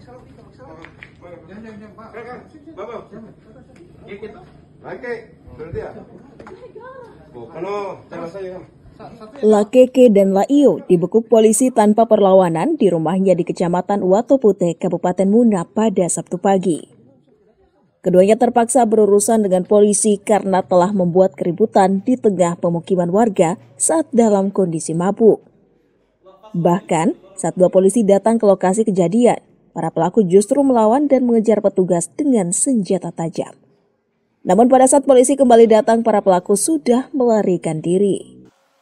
Lakeke dan Laio dibekuk polisi tanpa perlawanan di rumahnya di Kecamatan Watopute, Kabupaten Muna pada Sabtu pagi. Keduanya terpaksa berurusan dengan polisi karena telah membuat keributan di tengah pemukiman warga saat dalam kondisi mabuk. Bahkan, saat dua polisi datang ke lokasi kejadian, para pelaku justru melawan dan mengejar petugas dengan senjata tajam. Namun pada saat polisi kembali datang, para pelaku sudah melarikan diri.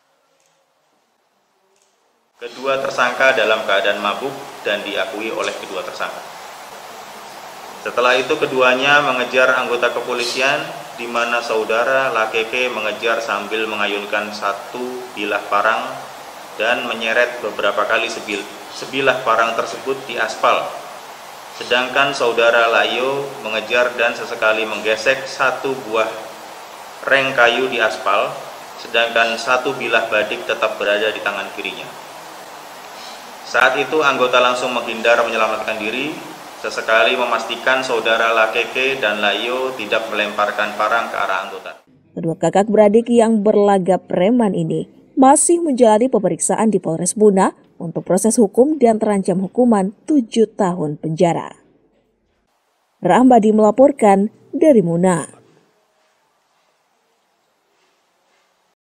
Kedua tersangka dalam keadaan mabuk dan diakui oleh kedua tersangka. Setelah itu keduanya mengejar anggota kepolisian di mana saudara Lakeke mengejar sambil mengayunkan satu bilah parang dan menyeret beberapa kali sebilah parang tersebut di aspal. Sedangkan saudara Laio mengejar dan sesekali menggesek satu buah reng kayu di aspal, sedangkan satu bilah badik tetap berada di tangan kirinya. Saat itu anggota langsung menghindar menyelamatkan diri, sesekali memastikan saudara Lakeke dan Laio tidak melemparkan parang ke arah anggota. Kedua kakak beradik yang berlagak preman ini masih menjalani pemeriksaan di Polres Muna untuk proses hukum dan terancam hukuman 7 tahun penjara. Rahmadi melaporkan dari Muna.